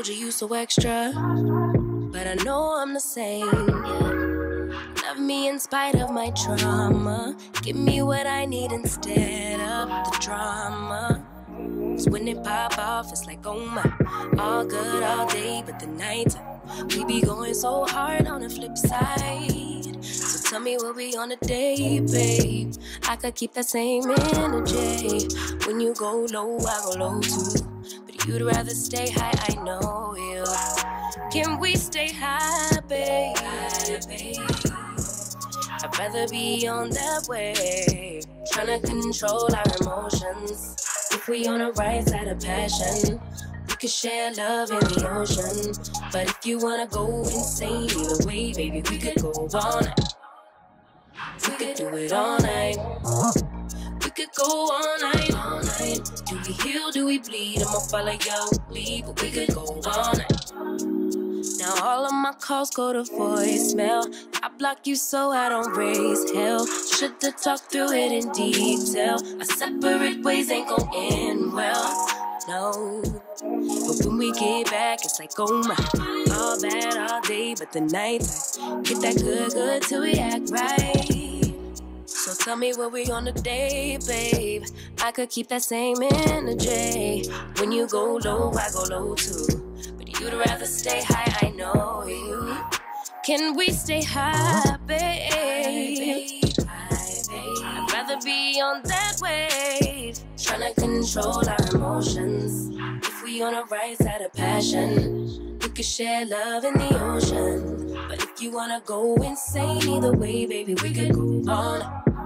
told you so extra, but I know I'm the same. Yeah. Love me in spite of my trauma. Give me what I need instead of the drama. 'Cause when it pop off, it's like, oh my, all good all day, but the night we be going so hard on the flip side. So tell me what we on a day, babe. I could keep that same energy. When you go low, I go low too. But you'd rather stay high, I know you. Can we stay high, babe? I'd rather be on that wave, trying to control our emotions. If we on the right side of passion, we could share love in the ocean. But if you wanna go insane either way, baby, we could go all night. We could do it all night. We could go all night, all night. Do we heal, do we bleed? I'ma follow your lead, but we could go all night. Now all of my calls go to voicemail. I block you so I don't raise hell. Should've talked through it in detail. Our separate ways ain't gon' end well, no. But when we get back, it's like, oh my, all bad all day, but the night get that good till we act right. So tell me what we on a day, babe. I could keep that same energy. When you go low, I go low too. You'd rather stay high, I know you. Can we stay high, babe? I'd rather be on that wave, trying to control our emotions. If we on the right side of passion, we could share love in the ocean. But if you wanna go insane either way, baby, we could go on.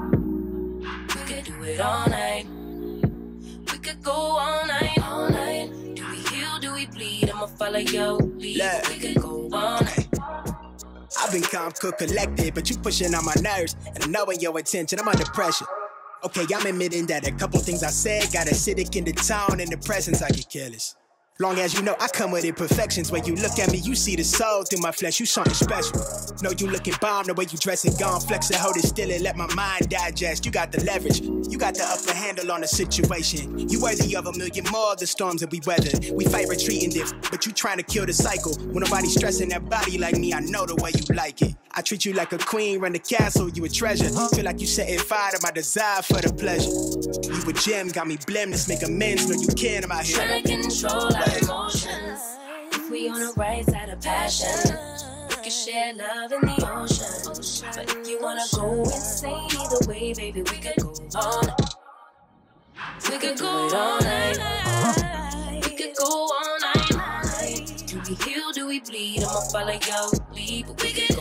We could do it all night. We could go all night, all night. Do we bleed? I'ma follow your lead. Look, we could go on. I've been calm, cool, collected, but you pushing on my nerves, and I'm knowing your attention. I'm under pressure. Okay, I'm admitting that a couple things I said got acidic in the tone, in the presence I get careless. Long as you know I come with imperfections. When you look at me, you see the soul through my flesh. You something special. Know you looking bomb, the way you dress and gone. Flex it, hold it still and let my mind digest. You got the leverage. You got the upper handle on the situation. You worthy of a million more of the storms that we weathered. We fight retreating this, but you trying to kill the cycle. When nobody's stressing that body like me, I know the way you like it. I treat you like a queen, run the castle, you a treasure. Feel like you setting fire to my desire for the pleasure. You a gem, got me blameless, make amends, know you can, I'm out here. Trying to control our emotions. If we on the right side of passion, we can share love in the ocean. But if you wanna go insane either way, baby, we could go all night. We could go all night. We could go all night. Do we heal, do we bleed? I'ma follow your lead, but we could